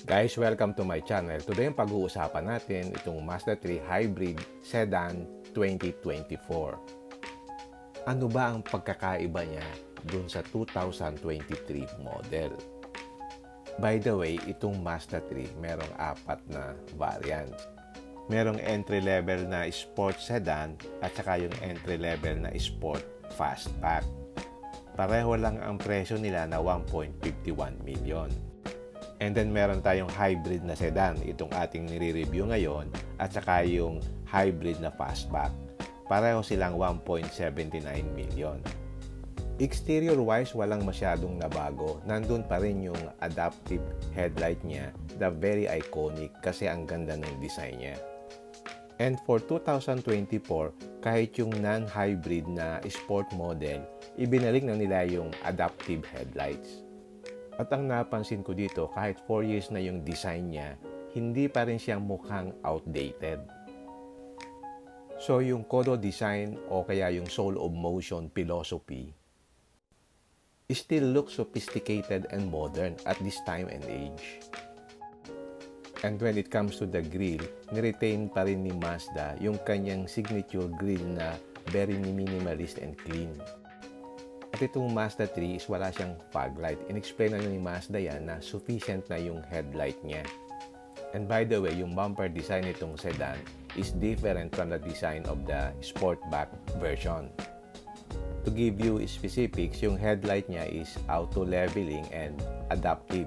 Guys, welcome to my channel. Today, ang pag-uusapan natin itong Mazda 3 Hybrid Sedan 2024. Ano ba ang pagkakaiba niya dun sa 2023 model? By the way, itong Mazda 3 merong 4 na variant. Merong entry-level na sport sedan at saka yung entry-level na sport fastback. Pareho lang ang presyo nila na 1.51 million. And then meron tayong hybrid na sedan, itong ating nire-review ngayon, at saka yung hybrid na fastback. Pareho silang 1.79 million. Exterior-wise, walang masyadong nabago. Nandun pa rin yung adaptive headlight niya, the very iconic kasi ang ganda ng design niya. And for 2024, kahit yung non-hybrid na sport model, ibinalik na nila yung adaptive headlights. At ang napansin ko dito, kahit 4 years na yung design niya, hindi pa rin siyang mukhang outdated. So yung Kodo design o kaya yung soul of motion philosophy still looks sophisticated and modern at this time and age. And when it comes to the grille, niretain pa rin ni Mazda yung kanyang signature grille na very minimalist and clean. At itong Mazda 3 is wala siyang fog light. In-explain na ni Mazda yan na sufficient na yung headlight niya. And by the way, yung bumper design nitong sedan is different from the design of the Sportback version. To give you specifics, yung headlight niya is auto-leveling and adaptive.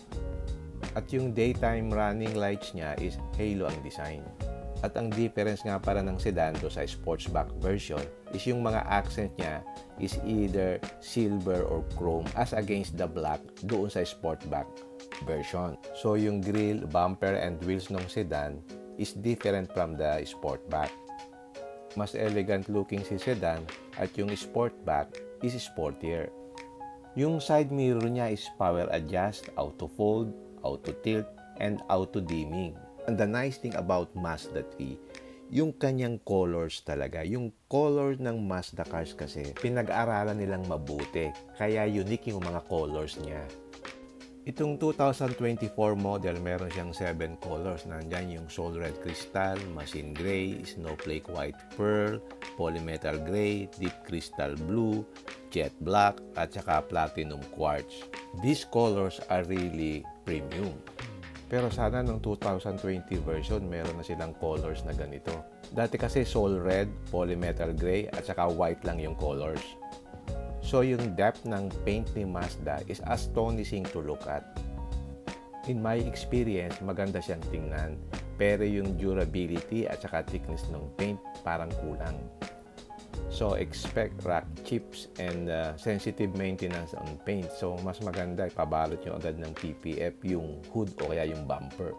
At yung daytime running lights niya is halo ang design. At ang difference nga para ng sedan do sa sportsback version is yung mga accent niya is either silver or chrome as against the black doon sa sportback version. So yung grille, bumper, and wheels ng sedan is different from the sportback. Mas elegant looking si sedan at yung sportback is sportier. Yung side mirror niya is power adjust, auto fold, auto tilt, and auto dimming. And the nice thing about Mazda 3, yung kanyang colors talaga. Yung color ng Mazda cars kasi, pinag-aralan nilang mabuti. Kaya unique yung mga colors niya. Itong 2024 model, meron siyang 7 colors. Nandyan yung Soul Red Crystal, Machine Gray, Snowflake White Pearl, Polymetal Gray, Deep Crystal Blue, Jet Black, at saka Platinum Quartz. These colors are really premium. Pero sana nung 2020 version, meron na silang colors na ganito. Dati kasi Soul Red, Polymetal Gray, at saka white lang yung colors. So yung depth ng paint ni Mazda is astonishing to look at. In my experience, maganda siyang tingnan. Pero yung durability at saka thickness ng paint parang kulang. So expect rock chips and sensitive maintenance on paint. So mas maganda ipabalot nyo agad ng PPF yung hood o kaya yung bumper.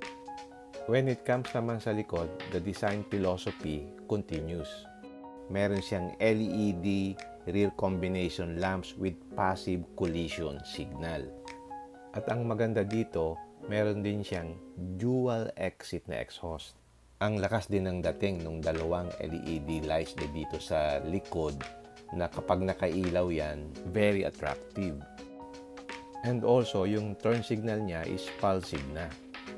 When it comes naman sa likod, the design philosophy continues. Meron siyang LED rear combination lamps with passive collision signal. At ang maganda dito, meron din siyang dual exit na exhaust. Ang lakas din ng dating ng dalawang LED lights na dito sa likod na kapag nakailaw yan, very attractive. And also, yung turn signal niya is pulsive na.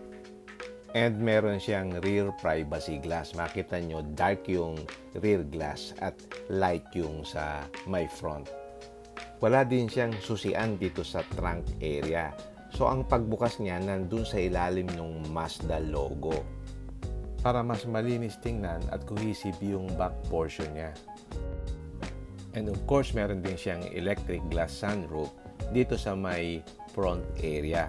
And meron siyang rear privacy glass. Makita nyo, dark yung rear glass at light yung sa my front. Wala din siyang susian dito sa trunk area. So, ang pagbukas niya nandun sa ilalim ng Mazda logo. Para mas malinis tingnan at cohesive yung back portion niya. And of course, meron din siyang electric glass sunroof dito sa may front area.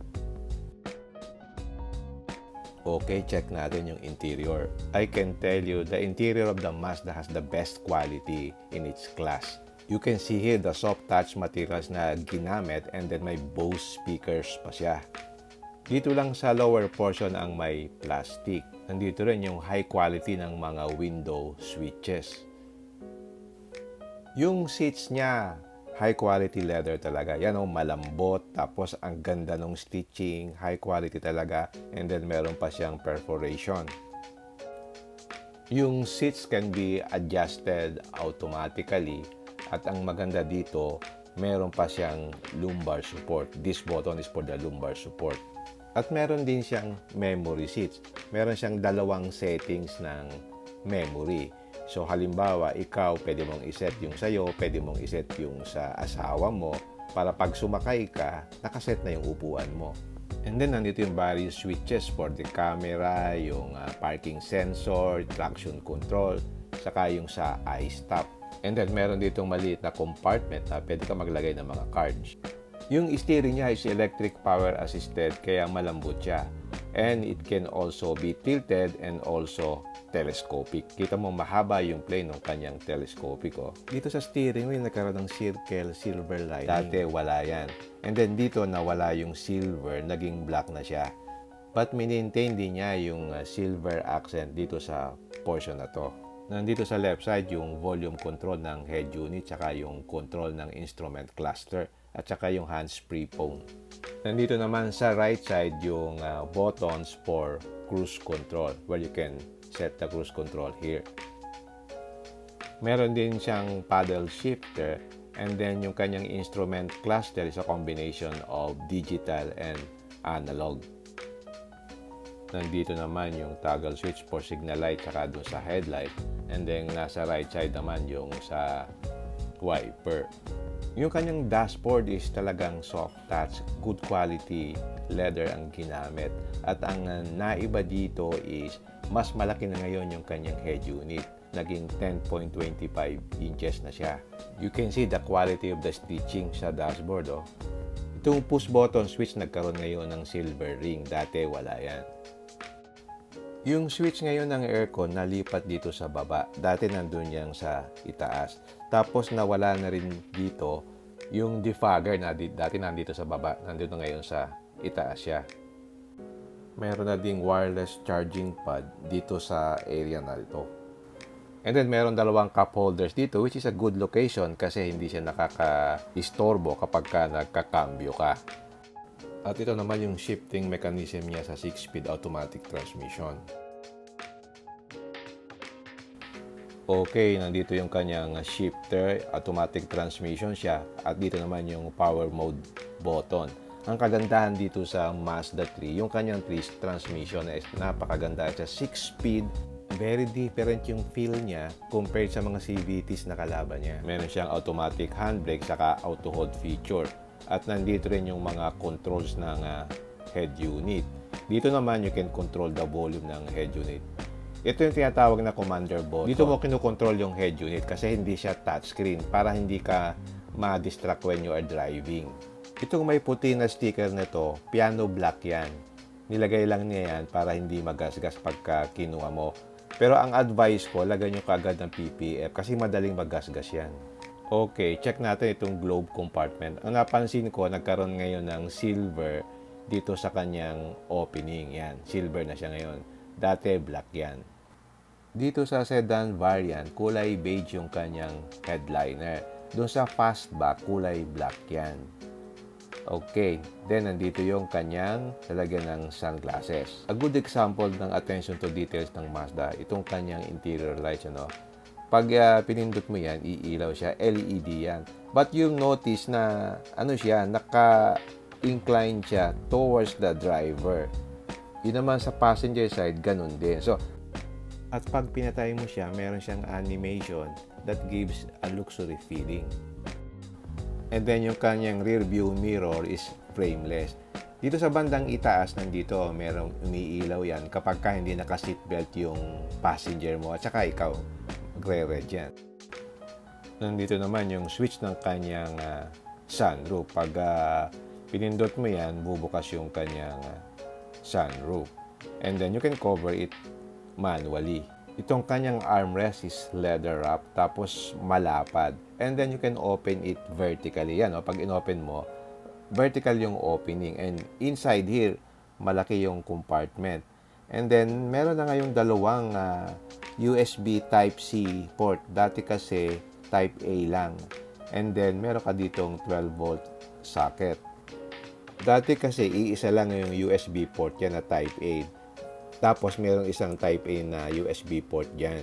Okay, check natin yung interior. I can tell you, the interior of the Mazda has the best quality in its class. You can see here the soft touch materials na ginamit and then may Bose speakers pa siya. Dito lang sa lower portion ang may plastic. Nandito rin yung high quality ng mga window switches. Yung seats niya, high quality leather talaga. Yan o, malambot. Tapos ang ganda ng stitching, high quality talaga. And then meron pa siyang perforation. Yung seats can be adjusted automatically. At ang maganda dito, meron pa siyang lumbar support. This button is for the lumbar support. At meron din siyang memory seats. Meron siyang dalawang settings ng memory. So halimbawa, ikaw pwede mong iset yung sa'yo, pwede mong iset yung sa asawa mo para pag sumakay ka, nakaset na yung upuan mo. And then nandito yung various switches for the camera, yung parking sensor, traction control, saka yung sa iStop. And then meron ditong maliit na compartment na pwede ka maglagay ng mga cards. Yung steering niya is electric power assisted kaya malambot siya. And it can also be tilted and also telescopic. Kita mo mahaba yung plane ng kanyang telescopic. Oh. Dito sa steering wheel nagkaroon ng circle, silver lining. Dati wala yan. And then dito nawala yung silver, naging black na siya. But maintain din niya yung silver accent dito sa portion na to. Nandito sa left side yung volume control ng head unit tsaka yung control ng instrument cluster at saka yung hands-free phone. Nandito naman sa right side yung buttons for cruise control where you can set the cruise control here. Meron din siyang paddle shifter and then yung kanyang instrument cluster is a combination of digital and analog. Nandito naman yung toggle switch for signal light saka doon sa headlight. And then nasa right side naman yung sa wiper. Yung kanyang dashboard is talagang soft touch, good quality leather ang ginamit. At ang naiba dito is mas malaki na ngayon yung kanyang head unit. Naging 10.25 inches na siya. You can see the quality of the stitching sa dashboard. Oh. Itong push button switch nagkaroon ngayon ng silver ring. Dati wala yan. Yung switch ngayon ng aircon nalipat dito sa baba. Dati nandun yan sa itaas. Tapos nawala na rin dito yung defogger na dati nandito sa baba. Nandito ngayon sa itaas siya. Meron na ding wireless charging pad dito sa area na ito. And then meron dalawang cup holders dito which is a good location kasi hindi siya nakaka-istorbo kapag ka nagkakambyo ka. At ito naman yung shifting mechanism niya sa 6-speed automatic transmission. Okay, nandito yung kanyang shifter, automatic transmission siya. At dito naman yung power mode button. Ang kagandahan dito sa Mazda 3, yung kanyang transmission is napakaganda. Sa 6-speed, very different yung feel niya compared sa mga CVTs na kalaban niya. Meron siyang automatic handbrake saka auto hold feature. At nandito rin yung mga controls ng head unit. Dito naman you can control the volume ng head unit. Ito yung tinatawag na commander button. Dito mo kinokontrol yung head unit kasi hindi siya touchscreen para hindi ka ma-distract when you are driving. Itong may puti na sticker nito, piano black yan. Nilagay lang niya yan para hindi magasgas pagka kinuha mo. Pero ang advice ko, lagyan nyo kagad ng PPF kasi madaling magasgas yan. Okay, check natin itong globe compartment. Ang napansin ko, nagkaroon ngayon ng silver dito sa kanyang opening. Yan, silver na siya ngayon. Dati black yan. Dito sa sedan variant, kulay beige yung kanyang headliner. Doon sa fastback, kulay black yan. Okay, then nandito yung kanyang lalagyan ng sunglasses. A good example ng attention to details ng Mazda, itong kanyang interior lights, ano? Pag pinindot mo yan, iilaw siya, LED yan. But you'll notice na, ano siya, naka-incline siya towards the driver. Yun naman sa passenger side, ganun din. So, at pag pinatay mo siya, meron siyang animation that gives a luxury feeling. And then yung kanyang rear view mirror is frameless. Dito sa bandang itaas, nandito, merong umiilaw yan kapag ka hindi naka-seatbelt yung passenger mo at saka ikaw, gre-red yan. Nandito naman yung switch ng kanyang sunroof. Pag pinindot mo yan, bubukas yung kanyang sunroof. And then you can cover it manually. Itong kanyang armrest is leather wrap, tapos malapad. And then you can open it vertically. Yan, pag in-open mo, vertical yung opening. And inside here, malaki yung compartment. And then, meron na ngayong dalawang USB Type-C port. Dati kasi Type A lang. And then, meron ka ditong 12-volt socket. Dati kasi, iisa lang yung USB port yan na Type A. Tapos, merong isang Type A na USB port dyan.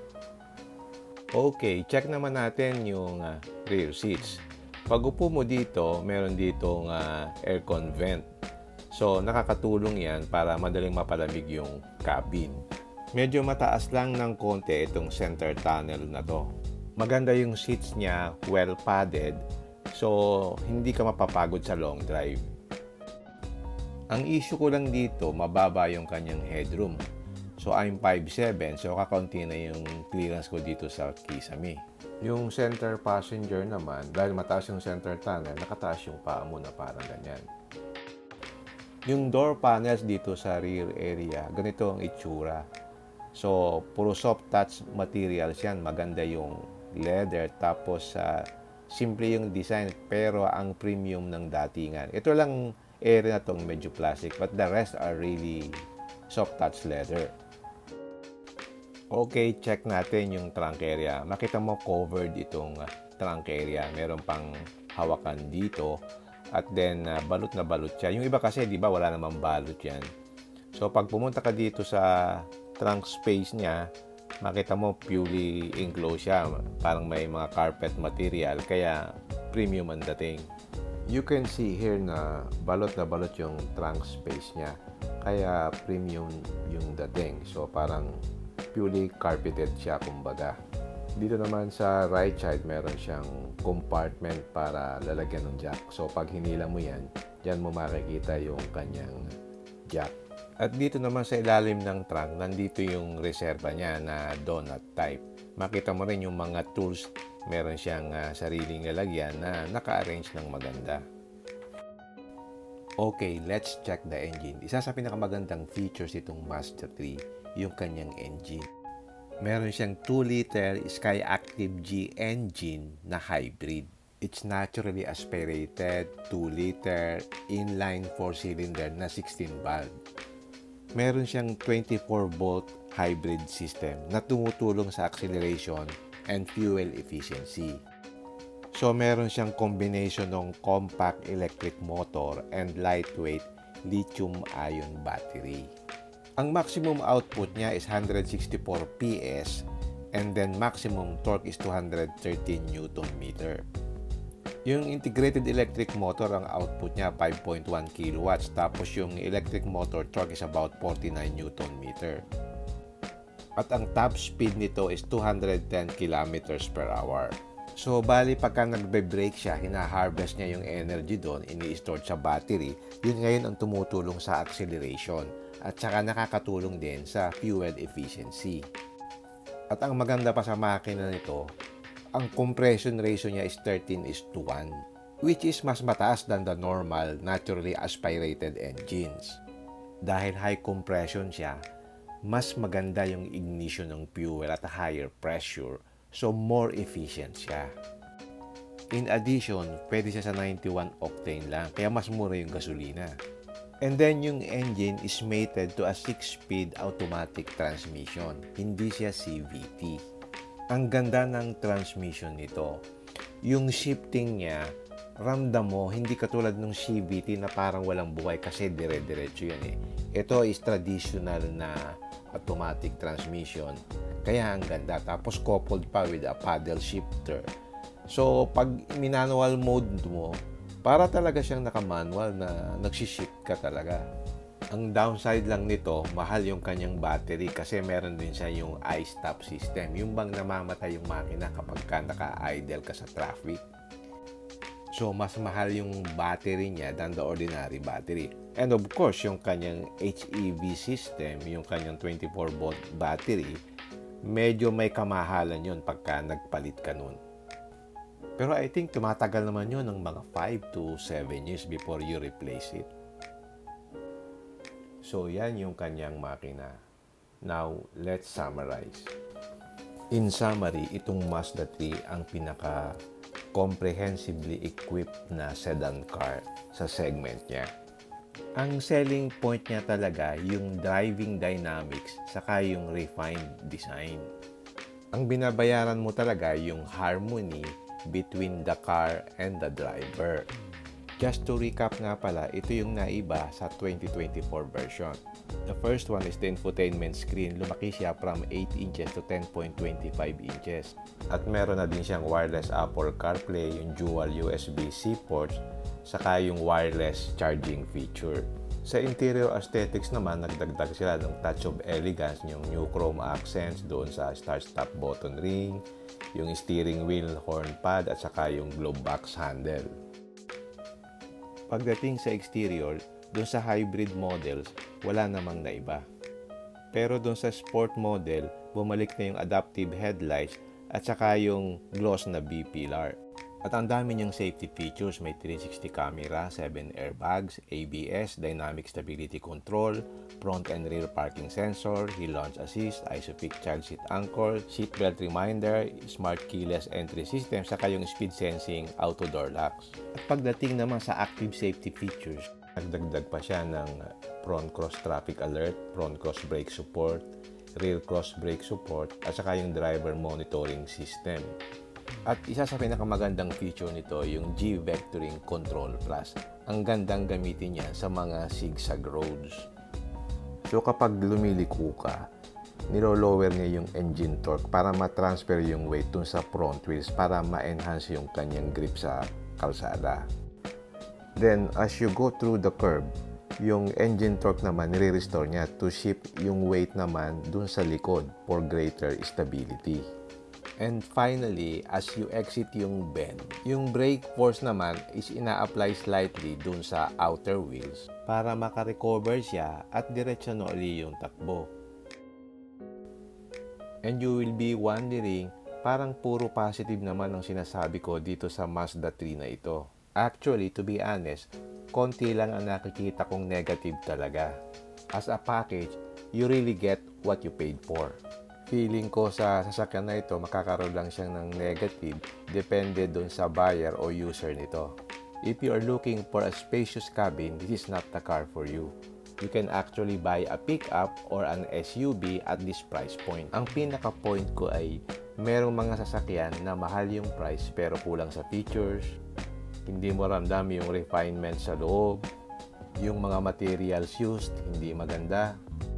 Okay, check naman natin yung rear seats. Pag upo mo dito, meron ditong aircon vent. So, nakakatulong yan para madaling mapalamig yung cabin. Medyo mataas lang ng konti itong center tunnel na to. Maganda yung seats niya, well padded, so hindi ka mapapagod sa long drive. Ang issue ko lang dito, mababa yung kanyang headroom. So I'm 5'7", so kakaunti na yung clearance ko dito sa kisame. Yung center passenger naman, dahil mataas yung center tunnel, nakataas yung paa mo na parang ganyan. Yung door panels dito sa rear area, ganito ang itsura. So, puro soft touch materials yan. Maganda yung leather, tapos simple yung design, pero ang premium ng datingan. Ito lang area na tong medyo plastic, but the rest are really soft touch leather. Okay, check natin yung trunk area. Makita mo covered itong trunk area. Meron pang hawakan dito. At then, balot na balot siya. Yung iba kasi, di ba, wala namang balot yan. So, pag pumunta ka dito sa trunk space niya, makita mo purely enclosed siya. Parang may mga carpet material. Kaya, premium ang dating. You can see here na balot yung trunk space niya. Kaya, premium yung dating. So, parang purely carpeted siya, kumbaga. Dito naman sa right side, meron siyang compartment para lalagyan ng jack. So, pag hinila mo yan, dyan mo makikita yung kanyang jack. At dito naman sa ilalim ng trunk, nandito yung reserva niya na donut type. Makita mo rin yung mga tools. Meron siyang sariling lalagyan na naka-arrange ng maganda. Okay, let's check the engine. Isa sa pinakamagandang features itong Mazda 3, yung kanyang engine. Meron siyang 2-liter Skyactiv-G engine na hybrid. It's naturally aspirated 2-liter inline 4-cylinder na 16-valve. Meron siyang 24-volt hybrid system na tumutulong sa acceleration and fuel efficiency. So meron siyang combination ng compact electric motor and lightweight lithium-ion battery. Ang maximum output niya is 164 PS and then maximum torque is 213 Nm. Yung integrated electric motor, ang output niya 5.1 kilowatts, tapos yung electric motor torque is about 49 Nm. At ang top speed nito is 210 km/h. So, bali pagka nagbe-brake siya, hina-harvest niya yung energy doon, ini-store sa battery, yun ngayon ang tumutulong sa acceleration. At saka nakakatulong din sa fuel efficiency. At ang maganda pa sa makina nito, ang compression ratio niya is 13:1, which is mas mataas than the normal naturally aspirated engines. Dahil high compression siya, mas maganda yung ignition ng fuel at higher pressure, so more efficient siya. In addition, pwede siya sa 91 octane lang, kaya mas mura yung gasolina. And then yung engine is mated to a 6-speed automatic transmission. Hindi siya CVT. Ang ganda ng transmission nito. Yung shifting niya, ramdam mo, hindi katulad ng CVT na parang walang buhay kasi dire-diretso yan eh. Ito is traditional na automatic transmission. Kaya ang ganda. Tapos coupled pa with a paddle shifter. So pag manual mode mo, para talaga siyang naka-manual na nagsishift ka talaga. Ang downside lang nito, mahal yung kanyang battery kasi meron din siya yung i-stop system. Yung bang namamatay yung makina kapag ka naka-idle ka sa traffic. So, mas mahal yung battery niya than the ordinary battery. And of course, yung kanyang HEV system, yung kanyang 24-volt battery, medyo may kamahalan yun pagka nagpalit ka nun. Pero I think tumatagal naman yun ng mga 5 to 7 years before you replace it. So, yan yung kanyang makina. Now, let's summarize. In summary, itong Mazda 3 ang pinaka-comprehensively equipped na sedan car sa segment niya. Ang selling point niya talaga yung driving dynamics saka yung refined design. Ang binabayaran mo talaga yung harmony between the car and the driver. Just to recap nga pala, ito yung naiba sa 2024 version. The first one is the infotainment screen. Lumaki siya from 8 inches to 10.25 inches. At meron na din siyang wireless Apple CarPlay, yung dual USB-C ports, saka yung wireless charging feature. Sa interior aesthetics naman, nagdagdag sila ng touch of elegance, yung new chrome accents doon sa start-stop button ring, yung steering wheel horn pad at saka yung glove box handle. Pagdating sa exterior, doon sa hybrid models, wala namang naiba. Pero doon sa sport model, bumalik na yung adaptive headlights at saka yung gloss na B-pillar. At ang dami niyang safety features, may 360 camera, 7 airbags, ABS, dynamic stability control, front and rear parking sensor, hill launch assist, ISOFIX child seat anchor, seatbelt reminder, smart keyless entry system, saka yung speed sensing auto door locks. At pagdating naman sa active safety features, nagdagdag pa siya ng front cross traffic alert, front cross brake support, rear cross brake support, at saka yung driver monitoring system. At isa sa pinakamagandang feature nito, yung G-Vectoring Control Plus. Ang gandang gamitin niya sa mga zigzag roads. So kapag lumiliko ka, nilo-lower niya yung engine torque para ma-transfer yung weight dun sa front wheels para ma-enhance yung kanyang grip sa kalsada. Then, as you go through the curve, yung engine torque naman, nire-restore niya to shift yung weight naman dun sa likod for greater stability. And finally, as you exit yung bend, yung brake force naman is ina-apply slightly dun sa outer wheels para makarecover siya at diretso na uli yung takbo. And you will be wondering, parang puro positive naman ang sinasabi ko dito sa Mazda 3 na ito. Actually, to be honest, konti lang ang nakikita kong negative talaga. As a package, you really get what you paid for. Feeling ko sa sasakyan na ito, makakaroon lang siyang ng negative, depende dun sa buyer o user nito. If you are looking for a spacious cabin, this is not the car for you. You can actually buy a pickup or an SUV at this price point. Ang pinaka-point ko ay, merong mga sasakyan na mahal yung price pero kulang sa features, hindi mo ramdam yung refinement sa loob, yung mga materials used, hindi maganda.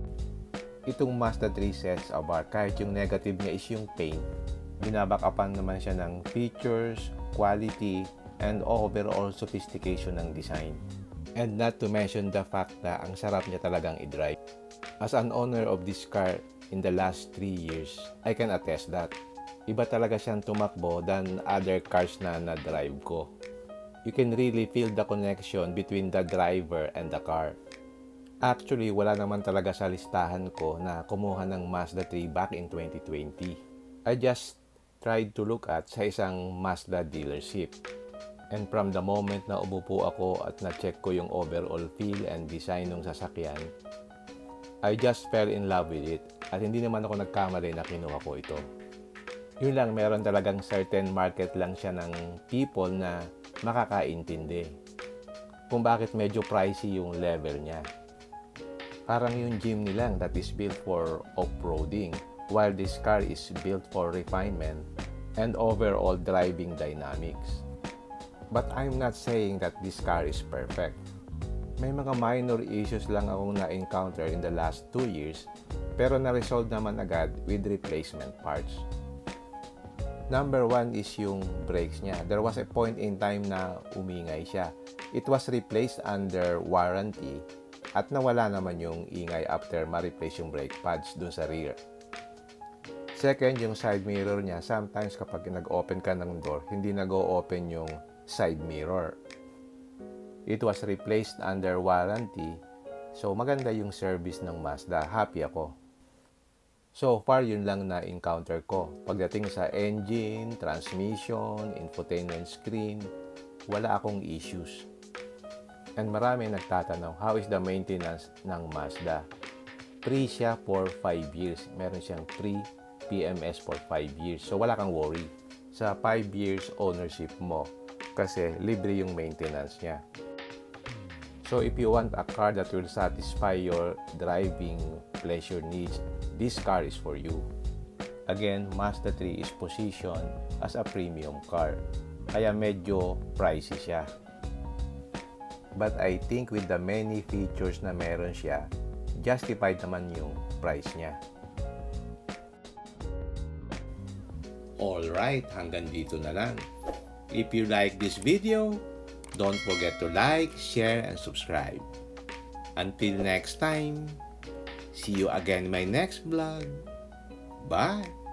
Itong Mazda 3 sets a bar, kahit yung negative niya is yung paint, binabackupan naman siya ng features, quality, and overall sophistication ng design. And not to mention the fact na ang sarap niya talagang i-drive. As an owner of this car in the last 3 years, I can attest that. Iba talaga siyang tumakbo than other cars na na-drive ko. You can really feel the connection between the driver and the car. Actually, wala naman talaga sa listahan ko na kumuha ng Mazda 3 back in 2020. I just tried to look at sa isang Mazda dealership. And from the moment na umupo ako at na-check ko yung overall feel and design ng sasakyan, I just fell in love with it. At hindi naman ako nagkamali na kinuha ko ito. Yun lang, meron talagang certain market lang siya ng people na makakaintindi kung bakit medyo pricey yung level niya. Parang yung Jimny lang that is built for off-roading, while this car is built for refinement and overall driving dynamics. But I'm not saying that this car is perfect. May mga minor issues lang akong na-encounter in the last 2 years, pero na-resolve naman agad with replacement parts. Number 1 is yung brakes niya. There was a point in time na umingay siya. It was replaced under warranty at nawala naman yung ingay after ma-replace yung brake pads dun sa rear. Second, yung side mirror niya. Sometimes kapag nag-open ka ng door, hindi nag-o-open yung side mirror. It was replaced under warranty. So maganda yung service ng Mazda. Happy ako. So far, yun lang na-encounter ko. Pagdating sa engine, transmission, infotainment screen, wala akong issues. And marami nagtatanong, how is the maintenance ng Mazda? Free siya for 5 years. Meron siyang free PMS for 5 years. So wala kang worry sa 5 years ownership mo kasi libre yung maintenance niya. So if you want a car that will satisfy your driving pleasure needs, this car is for you. Again, Mazda 3 is positioned as a premium car. Kaya medyo pricey siya. But I think with the many features na meron siya, justified naman yung price niya. Alright, hanggang dito na lang. If you like this video, don't forget to like, share, and subscribe. Until next time, see you again in my next vlog. Bye!